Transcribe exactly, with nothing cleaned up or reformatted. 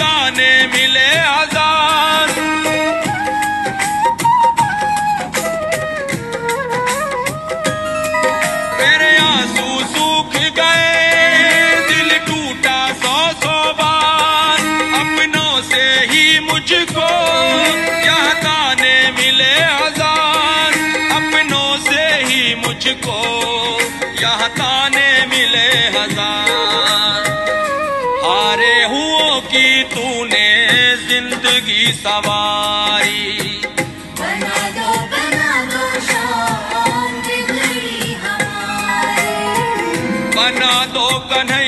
ताने मिले हजार। मेरे आंसू सूख गए, दिल टूटा सौ सौ बार। अपनों से ही मुझको यहाँ ताने मिले हजार। अपनों से ही मुझको यहाँ ताने मिले हजार। हारे हुओं की तूने जिंदगी सवारी। बना दो बना दो शाम बिगड़ी हमारी। बना दो कन्हैया